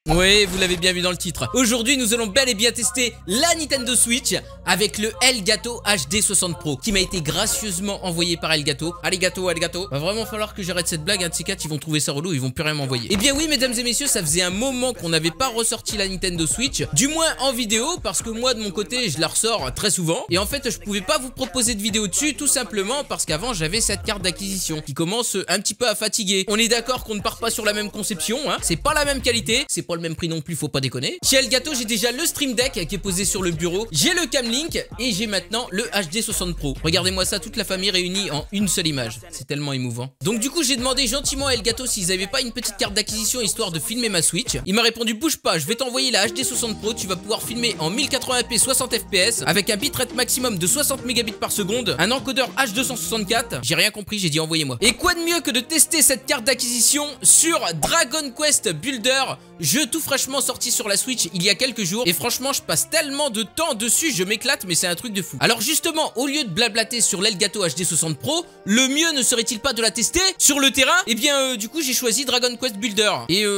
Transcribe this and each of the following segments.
Oui, vous l'avez bien vu dans le titre. Aujourd'hui, nous allons bel et bien tester la Nintendo Switch avec le Elgato HD 60 Pro qui m'a été gracieusement envoyé par Elgato. Allez Gato, allez Gato. Va vraiment falloir que j'arrête cette blague, un de ces quatre, ils vont trouver ça relou, ils vont plus rien m'envoyer. Eh bien oui, mesdames et messieurs, ça faisait un moment qu'on n'avait pas ressorti la Nintendo Switch, du moins en vidéo, parce que moi de mon côté, je la ressors très souvent. Et en fait, je pouvais pas vous proposer de vidéo dessus, tout simplement parce qu'avant, j'avais cette carte d'acquisition qui commence un petit peu à fatiguer. On est d'accord qu'on ne part pas sur la même conception, hein. C'est pas la même qualité, c'est pas le même prix non plus, faut pas déconner. Chez Elgato, j'ai déjà le Stream Deck qui est posé sur le bureau, j'ai le Camlink et j'ai maintenant le HD 60 Pro. Regardez-moi ça, toute la famille réunie en une seule image. C'est tellement émouvant. Donc du coup, j'ai demandé gentiment à Elgato s'ils avaient pas une petite carte d'acquisition histoire de filmer ma Switch. Il m'a répondu bouge pas, je vais t'envoyer la HD 60 Pro, tu vas pouvoir filmer en 1080p 60 fps avec un bitrate maximum de 60 mégabits par seconde, un encodeur H264. J'ai rien compris, j'ai dit envoyez-moi. Et quoi de mieux que de tester cette carte d'acquisition sur Dragon Quest Builder, jeu tout fraîchement sorti sur la Switch il y a quelques jours, et franchement je passe tellement de temps dessus, je m'éclate, mais c'est un truc de fou. Alors justement, au lieu de blablater sur l'Elgato HD 60 Pro, le mieux ne serait-il pas de la tester sur le terrain? Et bien du coup j'ai choisi Dragon Quest Builder.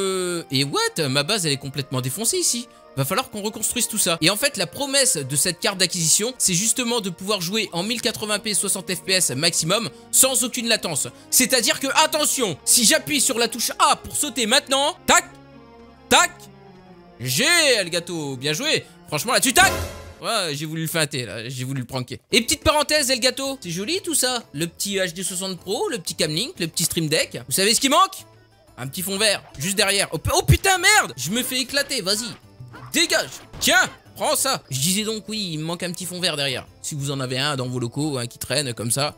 Et what? Ma base elle est complètement défoncée ici. Va falloir qu'on reconstruise tout ça. Et en fait, la promesse de cette carte d'acquisition, c'est justement de pouvoir jouer en 1080p 60 fps maximum sans aucune latence. C'est-à-dire que, attention, si j'appuie sur la touche A pour sauter maintenant, tac, tac, j'ai Elgato, bien joué. Franchement, là-dessus, tac. Ouais, j'ai voulu le feinter, là, j'ai voulu le pranker. Et petite parenthèse, Elgato, c'est joli tout ça. Le petit HD 60 Pro, le petit Camlink, le petit Stream Deck. Vous savez ce qui manque? Un petit fond vert, juste derrière. Oh putain, merde, je me fais éclater, vas-y. Dégage! Tiens! Prends ça! Je disais donc oui, il me manque un petit fond vert derrière. Si vous en avez un dans vos locaux, qui traîne comme ça.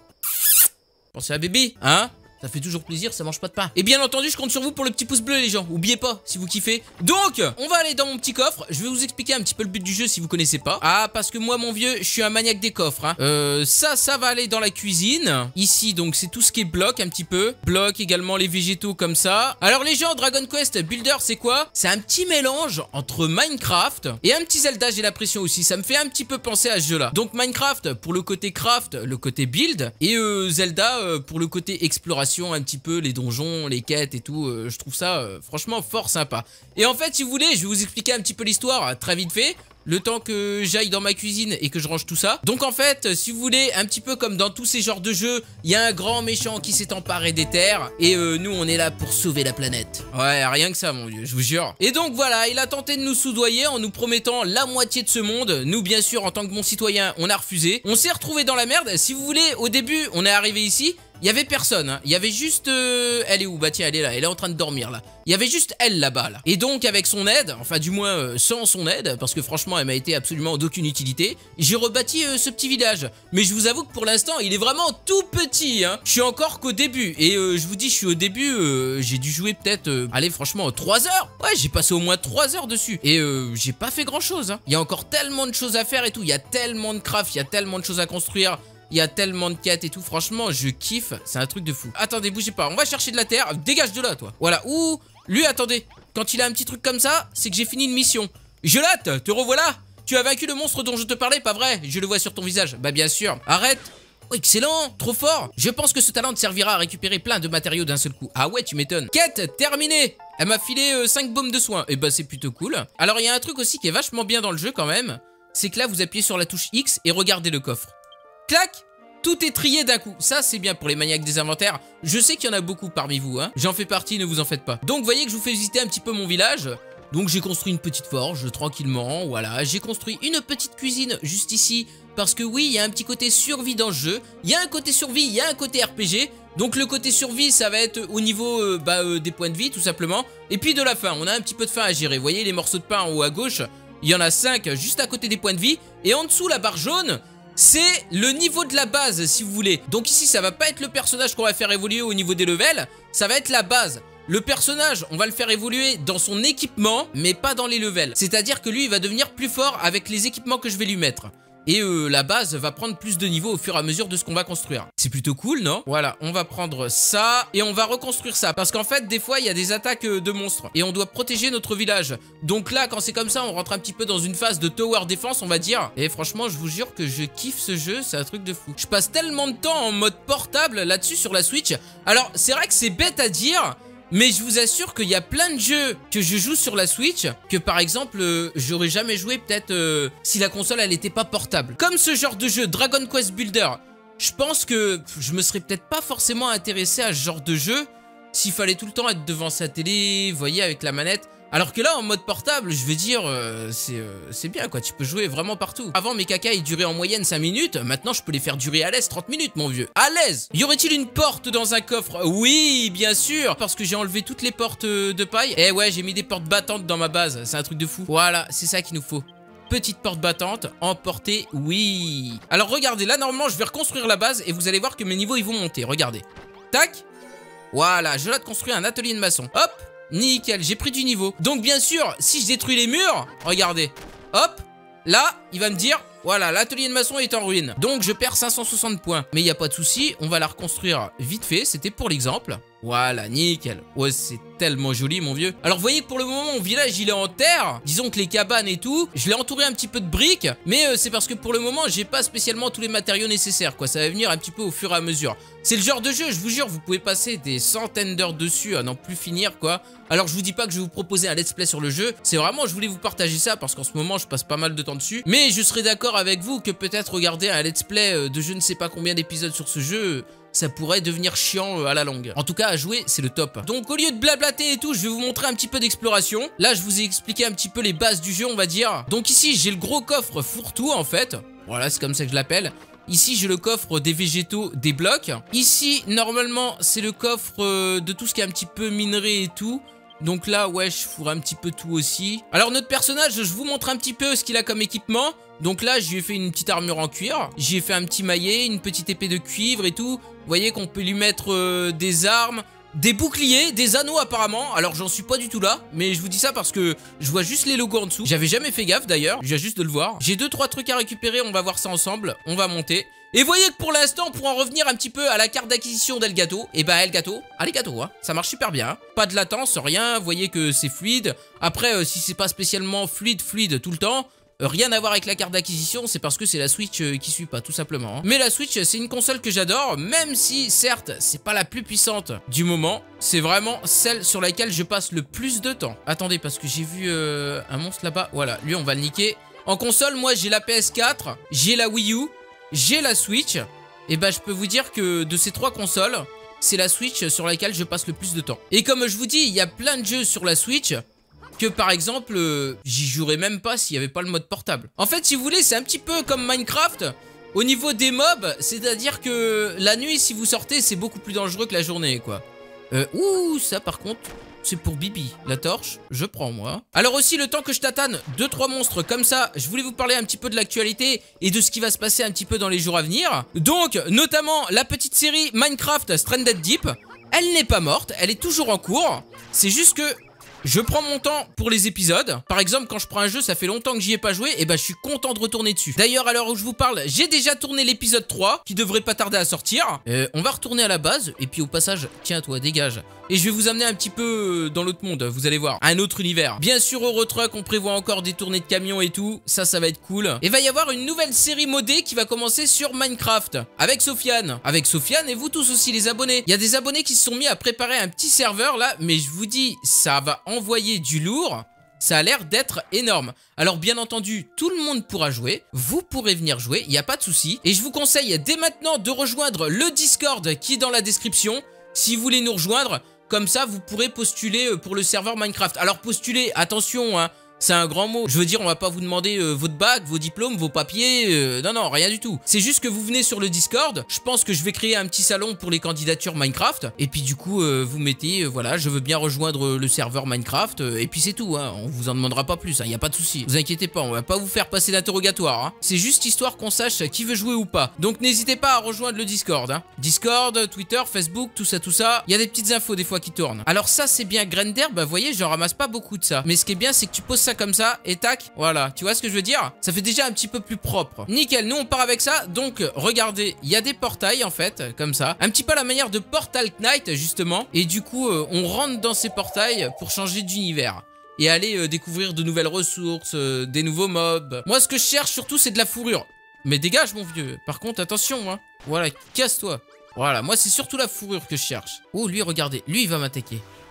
Pensez à bébé, hein? Ça fait toujours plaisir, ça mange pas de pain. Et bien entendu, je compte sur vous pour le petit pouce bleu les gens. Oubliez pas, si vous kiffez. Donc, on va aller dans mon petit coffre. Je vais vous expliquer un petit peu le but du jeu si vous connaissez pas. Ah, parce que moi, mon vieux, je suis un maniaque des coffres, hein. Ça va aller dans la cuisine. Ici, donc, c'est tout ce qui est bloc un petit peu. Bloc également les végétaux comme ça. Alors les gens, Dragon Quest Builder, c'est quoi? C'est un petit mélange entre Minecraft et un petit Zelda, j'ai l'impression aussi. Ça me fait un petit peu penser à ce jeu-là. Donc Minecraft pour le côté craft, le côté build. Et Zelda pour le côté exploration, un petit peu les donjons, les quêtes et tout. Je trouve ça franchement fort sympa. Et en fait, si vous voulez, je vais vous expliquer un petit peu l'histoire très vite fait. Le temps que j'aille dans ma cuisine et que je range tout ça. Donc en fait, si vous voulez, un petit peu comme dans tous ces genres de jeux, il y a un grand méchant qui s'est emparé des terres. Et nous, on est là pour sauver la planète. Ouais, rien que ça, mon vieux, je vous jure. Et donc voilà, il a tenté de nous soudoyer en nous promettant la moitié de ce monde. Nous, bien sûr, en tant que bons citoyens, on a refusé. On s'est retrouvé dans la merde. Si vous voulez, au début, on est arrivé ici. Il y avait personne, hein. Il y avait juste... Elle est où? Bah tiens, elle est là, elle est en train de dormir là. Il y avait juste elle là-bas là. Et donc avec son aide, enfin du moins sans son aide, parce que franchement elle m'a été absolument d'aucune utilité, j'ai rebâti ce petit village. Mais je vous avoue que pour l'instant il est vraiment tout petit, hein. Je suis encore qu'au début. Et je vous dis, je suis au début, j'ai dû jouer peut-être, allez franchement 3 heures. Ouais, j'ai passé au moins 3 heures dessus. Et j'ai pas fait grand chose, hein. Il y a encore tellement de choses à faire et tout. Il y a tellement de craft, il y a tellement de choses à construire. Il y a tellement de quêtes et tout, franchement, je kiffe, c'est un truc de fou. Attendez, bougez pas, on va chercher de la terre, dégage de là, toi. Voilà, ouh, lui, attendez, quand il a un petit truc comme ça, c'est que j'ai fini une mission. Gelate, te revoilà. Tu as vaincu le monstre dont je te parlais, pas vrai? Je le vois sur ton visage, bah bien sûr. Arrête. Oh, excellent, trop fort. Je pense que ce talent te servira à récupérer plein de matériaux d'un seul coup. Ah ouais, tu m'étonnes. Quête terminée. Elle m'a filé 5 baumes de soins, et bah c'est plutôt cool. Alors, il y a un truc aussi qui est vachement bien dans le jeu quand même, c'est que là, vous appuyez sur la touche X et regardez le coffre. Clac! Tout est trié d'un coup. Ça, c'est bien pour les maniaques des inventaires. Je sais qu'il y en a beaucoup parmi vous, hein. J'en fais partie, ne vous en faites pas. Donc, vous voyez que je vous fais visiter un petit peu mon village. Donc, j'ai construit une petite forge, tranquillement, voilà. J'ai construit une petite cuisine juste ici. Parce que oui, il y a un petit côté survie dans le jeu. Il y a un côté survie, il y a un côté RPG. Donc, le côté survie, ça va être au niveau des points de vie, tout simplement. Et puis, de la faim. On a un petit peu de faim à gérer. Vous voyez les morceaux de pain en haut à gauche? Il y en a 5 juste à côté des points de vie. Et en dessous, la barre jaune... c'est le niveau de la base si vous voulez. Donc ici ça va pas être le personnage qu'on va faire évoluer au niveau des levels, ça va être la base. Le personnage on va le faire évoluer dans son équipement mais pas dans les levels. C'est à dire que lui il va devenir plus fort avec les équipements que je vais lui mettre. Et la base va prendre plus de niveau au fur et à mesure de ce qu'on va construire. C'est plutôt cool, non? Voilà, on va prendre ça et on va reconstruire ça. Parce qu'en fait, des fois, il y a des attaques de monstres. Et on doit protéger notre village. Donc là, quand c'est comme ça, on rentre un petit peu dans une phase de tower defense, on va dire. Et franchement, je vous jure que je kiffe ce jeu, c'est un truc de fou. Je passe tellement de temps en mode portable là-dessus sur la Switch. Alors, c'est vrai que c'est bête à dire... Mais je vous assure qu'il y a plein de jeux que je joue sur la Switch que par exemple, j'aurais jamais joué peut-être si la console elle était pas portable. Comme ce genre de jeu Dragon Quest Builder. Je pense que je me serais peut-être pas forcément intéressé à ce genre de jeu s'il fallait tout le temps être devant sa télé, vous voyez, avec la manette. Alors que là, en mode portable, je veux dire, c'est bien quoi, tu peux jouer vraiment partout. Avant, mes caca, ils duraient en moyenne 5 minutes, maintenant je peux les faire durer à l'aise 30 minutes, mon vieux. À l'aise. Y aurait-il une porte dans un coffre? Oui, bien sûr, parce que j'ai enlevé toutes les portes de paille. Eh ouais, j'ai mis des portes battantes dans ma base, c'est un truc de fou. Voilà, c'est ça qu'il nous faut. Petite porte battante, emportée, oui. Alors regardez, là, normalement, je vais reconstruire la base et vous allez voir que mes niveaux, ils vont monter, regardez. Tac. Voilà, je vais construire un atelier de maçon. Hop. Nickel, j'ai pris du niveau. Donc bien sûr, si je détruis les murs, regardez, hop, là, il va me dire, voilà, l'atelier de maçon est en ruine. Donc je perds 560 points. Mais il n'y a pas de souci, on va la reconstruire vite fait, c'était pour l'exemple. Voilà, nickel. Ouais, c'est tellement joli, mon vieux. Alors, vous voyez que pour le moment, mon village, il est en terre. Disons que les cabanes et tout, je l'ai entouré un petit peu de briques. Mais c'est parce que pour le moment, j'ai pas spécialement tous les matériaux nécessaires, quoi. Ça va venir un petit peu au fur et à mesure. C'est le genre de jeu, je vous jure, vous pouvez passer des centaines d'heures dessus à n'en plus finir, quoi. Alors, je vous dis pas que je vais vous proposer un let's play sur le jeu. C'est vraiment, je voulais vous partager ça parce qu'en ce moment, je passe pas mal de temps dessus. Mais je serais d'accord avec vous que peut-être regarder un let's play de je ne sais pas combien d'épisodes sur ce jeu, ça pourrait devenir chiant à la longue. En tout cas, à jouer, c'est le top. Donc, au lieu de blablater et tout, je vais vous montrer un petit peu d'exploration. Là, je vous ai expliqué un petit peu les bases du jeu, on va dire. Donc ici, j'ai le gros coffre fourre-tout, en fait. Voilà, c'est comme ça que je l'appelle. Ici, j'ai le coffre des végétaux, des blocs. Ici, normalement, c'est le coffre de tout ce qui est un petit peu minerai et tout. Donc là, ouais, je fourre un petit peu tout aussi. Alors, notre personnage, je vous montre un petit peu ce qu'il a comme équipement. Donc là, je lui ai fait une petite armure en cuir. J'y ai fait un petit maillet, une petite épée de cuivre et tout. Vous voyez qu'on peut lui mettre des armes, des boucliers, des anneaux apparemment. Alors, j'en suis pas du tout là. Mais je vous dis ça parce que je vois juste les logos en dessous. J'avais jamais fait gaffe d'ailleurs. Je viens juste de le voir. J'ai 2-3 trucs à récupérer. On va voir ça ensemble. On va monter. Et voyez que pour l'instant, pour en revenir un petit peu à la carte d'acquisition d'Elgato, et bah Elgato, allez Gato, hein, ça marche super bien. Hein. Pas de latence, rien, vous voyez que c'est fluide. Après, si c'est pas spécialement fluide tout le temps, rien à voir avec la carte d'acquisition, c'est parce que c'est la Switch qui suit pas, tout simplement. Hein. Mais la Switch, c'est une console que j'adore, même si, certes, c'est pas la plus puissante du moment. C'est vraiment celle sur laquelle je passe le plus de temps. Attendez, parce que j'ai vu un monstre là-bas. Voilà, lui, on va le niquer. En console, moi, j'ai la PS4, j'ai la Wii U, j'ai la Switch, et bah je peux vous dire que de ces 3 consoles, c'est la Switch sur laquelle je passe le plus de temps. Et comme je vous dis, il y a plein de jeux sur la Switch que par exemple, j'y jouerais même pas s'il n'y avait pas le mode portable. En fait, si vous voulez, c'est un petit peu comme Minecraft. Au niveau des mobs, c'est-à-dire que la nuit, si vous sortez, c'est beaucoup plus dangereux que la journée, quoi. Ouh, ça par contre... c'est pour Bibi. La torche, je prends moi. Alors aussi, le temps que je tatane 2-3 monstres comme ça, je voulais vous parler un petit peu de l'actualité et de ce qui va se passer un petit peu dans les jours à venir. Donc, notamment, la petite série Minecraft Stranded Deep, elle n'est pas morte, elle est toujours en cours. C'est juste que je prends mon temps pour les épisodes. Par exemple, quand je prends un jeu, ça fait longtemps que j'y ai pas joué, et bah je suis content de retourner dessus. D'ailleurs, à l'heure où je vous parle, j'ai déjà tourné l'épisode 3, qui devrait pas tarder à sortir. On va retourner à la base, et puis au passage, tiens toi, dégage. Et je vais vous amener un petit peu dans l'autre monde, vous allez voir, un autre univers. Bien sûr, au Eurotruck, on prévoit encore des tournées de camions et tout, ça va être cool. Et va y avoir une nouvelle série modée qui va commencer sur Minecraft, avec Sofiane. Avec Sofiane et vous tous aussi les abonnés. Il y a des abonnés qui se sont mis à préparer un petit serveur là, mais je vous dis, ça va envoyer du lourd. Ça a l'air d'être énorme. Alors bien entendu, tout le monde pourra jouer. Vous pourrez venir jouer, il n'y a pas de souci. Et je vous conseille dès maintenant de rejoindre le Discord qui est dans la description. Si vous voulez nous rejoindre, comme ça vous pourrez postuler pour le serveur Minecraft. Alors postuler, attention hein, c'est un grand mot. Je veux dire, on va pas vous demander votre bac, vos diplômes, vos papiers. Non, rien du tout. C'est juste que vous venez sur le Discord. Je pense que je vais créer un petit salon pour les candidatures Minecraft. Et puis du coup, vous mettez, voilà, je veux bien rejoindre le serveur Minecraft. Et puis c'est tout, hein. On vous en demandera pas plus, il n'y a pas de souci. Vous inquiétez pas, on va pas vous faire passer d'interrogatoire. Hein. C'est juste histoire qu'on sache qui veut jouer ou pas. Donc n'hésitez pas à rejoindre le Discord. Hein. Discord, Twitter, Facebook, tout ça. Il y a des petites infos des fois qui tournent. Alors ça, c'est bien graines d'herbe. Bah, vous voyez, j'en ramasse pas beaucoup de ça. Mais ce qui est bien, c'est que tu poses ça comme ça et tac, voilà, tu vois ce que je veux dire? Ça fait déjà un petit peu plus propre. Nickel, nous on part avec ça. Donc regardez, il y a des portails en fait, comme ça, un petit peu à la manière de Portal Knight justement. Et du coup on rentre dans ces portails pour changer d'univers et aller découvrir de nouvelles ressources, des nouveaux mobs. Moi ce que je cherche surtout c'est de la fourrure. Mais dégage mon vieux, par contre attention hein. Voilà, casse-toi. Voilà, moi c'est surtout la fourrure que je cherche. Oh lui regardez, lui il va m'attaquer.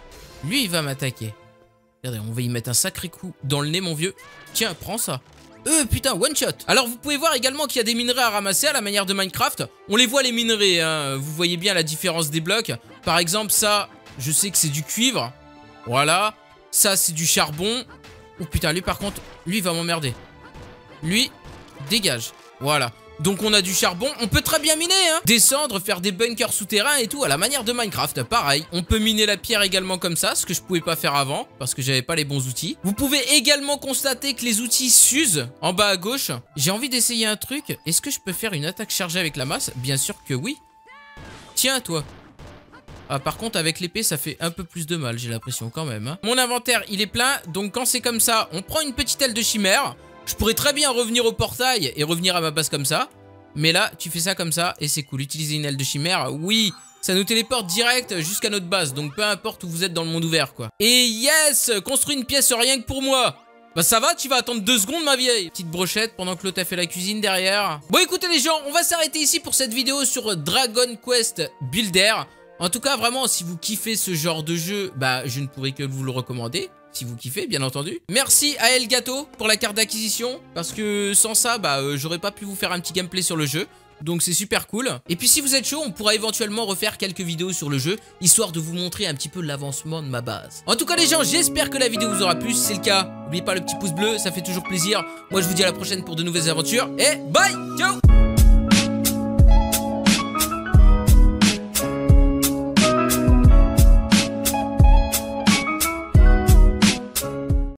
Lui, il va m'attaquer. Regardez, on va y mettre un sacré coup dans le nez, mon vieux. Tiens, prends ça. Putain, one shot. Alors, vous pouvez voir également qu'il y a des minerais à ramasser à la manière de Minecraft. On les voit, les minerais, hein. Vous voyez bien la différence des blocs. Par exemple, ça, je sais que c'est du cuivre. Voilà. Ça, c'est du charbon. Oh putain, lui, par contre, lui, il va m'emmerder. Lui, dégage. Voilà. Donc on a du charbon, on peut très bien miner, hein. Descendre, faire des bunkers souterrains et tout à la manière de Minecraft, pareil. On peut miner la pierre également comme ça, ce que je pouvais pas faire avant, parce que j'avais pas les bons outils. Vous pouvez également constater que les outils s'usent en bas à gauche. J'ai envie d'essayer un truc. Est-ce que je peux faire une attaque chargée avec la masse? Bien sûr que oui. Tiens, toi. Ah, par contre, avec l'épée, ça fait un peu plus de mal, j'ai l'impression quand même, hein. Mon inventaire, il est plein, donc quand c'est comme ça, on prend une petite aile de chimère. Je pourrais très bien revenir au portail et revenir à ma base comme ça. Mais là, tu fais ça comme ça et c'est cool. Utiliser une aile de chimère, oui, ça nous téléporte direct jusqu'à notre base. Donc peu importe où vous êtes dans le monde ouvert, quoi. Et yes, construis une pièce rien que pour moi. Bah ça va, tu vas attendre 2 secondes, ma vieille. Petite brochette pendant que l'autre a fait la cuisine derrière. Bon, écoutez les gens, on va s'arrêter ici pour cette vidéo sur Dragon Quest Builder. En tout cas, vraiment, si vous kiffez ce genre de jeu, bah je ne pourrais que vous le recommander. Si vous kiffez, bien entendu. Merci à Elgato pour la carte d'acquisition. Parce que sans ça, bah j'aurais pas pu vous faire un petit gameplay sur le jeu. Donc c'est super cool. Et puis si vous êtes chaud, on pourra éventuellement refaire quelques vidéos sur le jeu, histoire de vous montrer un petit peu l'avancement de ma base. En tout cas les gens, j'espère que la vidéo vous aura plu. Si c'est le cas, n'oubliez pas le petit pouce bleu, ça fait toujours plaisir. Moi je vous dis à la prochaine pour de nouvelles aventures. Et bye, ciao.